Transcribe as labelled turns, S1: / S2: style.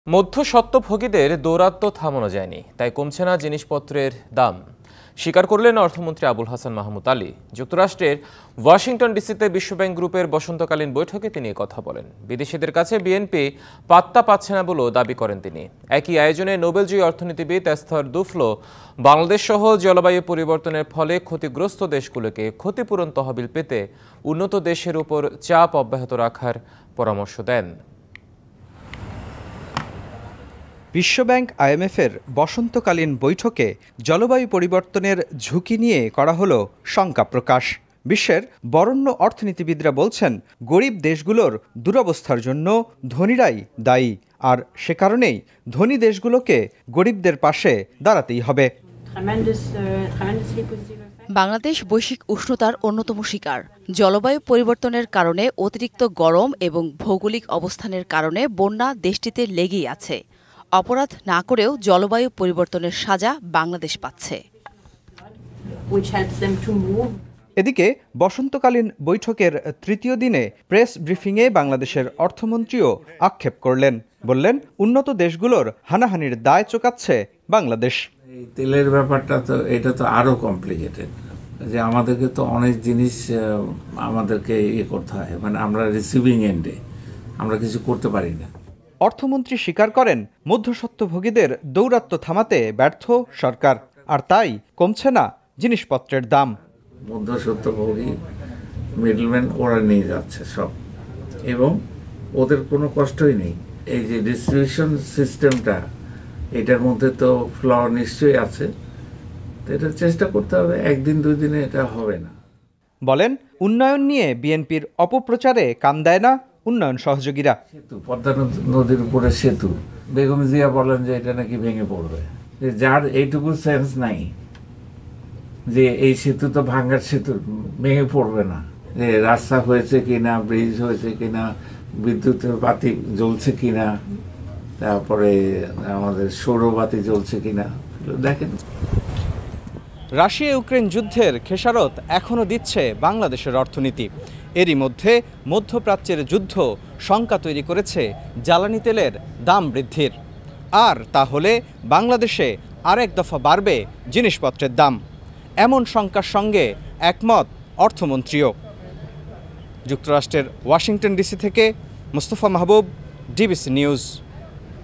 S1: মধ্যস্বত্বভোগীদের দৌরাত্ম্য থামানো যায়নি, তাই কমছে না জিনিসপত্রের দাম, স্বীকার করলেন অর্থমন্ত্রী আবুল হাসান মাহমুদ আলী। যুক্তরাষ্ট্রের ওয়াশিংটন ডিসিতে বিশ্বব্যাংক গ্রুপের বসন্তকালীন বৈঠকে তিনি কথা বলেন। বিদেশিদের কাছে বিএনপি পাত্তা পাচ্ছে না বলেও দাবি করেন তিনি। একই আয়োজনে নোবেলজয়ী অর্থনীতিবিদ এস্থর দুফ্লো বাংলাদেশ সহ জলবায়ু পরিবর্তনের ফলে ক্ষতিগ্রস্ত দেশগুলোকে ক্ষতিপূরণ তহবিল পেতে উন্নত দেশের উপর চাপ অব্যাহত রাখার পরামর্শ দেন।
S2: বিশ্বব্যাংক আইএমএফের বসন্তকালীন বৈঠকে জলবায়ু পরিবর্তনের ঝুঁকি নিয়ে করা হলো শঙ্কা প্রকাশ। বিশ্বের বরেণ্য অর্থনীতিবিদরা বলছেন, গরিব দেশগুলোর দুরবস্থার জন্য ধনীরাই দায়ী, আর সে কারণেই ধনী দেশগুলোকে গরিবদের পাশে দাঁড়াতেই হবে।
S3: বাংলাদেশ বৈশ্বিক উষ্ণতার অন্যতম শিকার। জলবায়ু পরিবর্তনের কারণে অতিরিক্ত গরম এবং ভৌগোলিক অবস্থানের কারণে বন্যা দেশটিতে লেগেই আছে। অপরাধ না করেও জলবায়ু পরিবর্তনের সাজা বাংলাদেশ পাচ্ছে।
S2: এদিকে বসন্তকালীন বৈঠকের তৃতীয় দিনে প্রেস ব্রিফিংয়ে বাংলাদেশের অর্থমন্ত্রীও আক্ষেপ করলেন। বললেন, উন্নত দেশগুলোর হানাহানির দায় চোকাচ্ছে বাংলাদেশ।
S4: এই তেলের ব্যাপারটা তো এটা তো আরো কমপ্লিকেটেড, যে আমাদেরকে তো অনেক জিনিস আমাদেরকে করতে হয়, মানে আমরা রিসিভিং এন্ডে আমরা কিছু করতে পারি না।
S2: অর্থমন্ত্রী স্বীকার করেন, মধ্যস্বত্বভোগীদের দৌরাত্ম্য থামাতে ব্যর্থ সরকার, আর তাই কমছে না জিনিসপত্রের দাম।
S4: মধ্যস্বত্বভোগী মিডলম্যান ওরা নিয়ে যাচ্ছে সব, এবং ওদের কোনো কষ্টই নেই। এই যে ডিস্ট্রিবিউশন সিস্টেমটা, এটার মধ্যে তো ফ্ল নিশ্চয়ই আছে, তো এটা চেষ্টা করতে হবে, একদিন দুই দিনে এটা হবে না।
S2: বলেন, উন্নয়ন নিয়ে বিএনপির অপপ্রচারে কান দেয় না উন্নয়ন সহযোগীরা।
S4: সেতু, পদ্মা নদীর উপরে সেতু, বেগম জিয়া বলেন যে এটা নাকি ভেঙে পড়বে। যার এইটুকু সেন্স নাই যে এই সেতু তো ভাঙ্গার সেতু, ভেঙে পড়বে না, যে রাস্তা হয়েছে কিনা, ব্রিজ হয়েছে কিনা, বিদ্যুতের বাতি জ্বলছে কিনা, তারপরে আমাদের সৌরবাতি জ্বলছে কিনা দেখেন।
S2: রাশিয়া ইউক্রেন যুদ্ধের খেসারত এখনও দিচ্ছে বাংলাদেশের অর্থনীতি। এরই মধ্যে মধ্যপ্রাচ্যের যুদ্ধ শঙ্কা তৈরি করেছে জ্বালানি তেলের দাম বৃদ্ধির। আর তাহলে বাংলাদেশে আরেক দফা বাড়বে জিনিসপত্রের দাম, এমন শঙ্কার সঙ্গে একমত অর্থমন্ত্রীও। যুক্তরাষ্ট্রের ওয়াশিংটন ডিসি থেকে মুস্তফা মাহবুব, ডিবিসি নিউজ।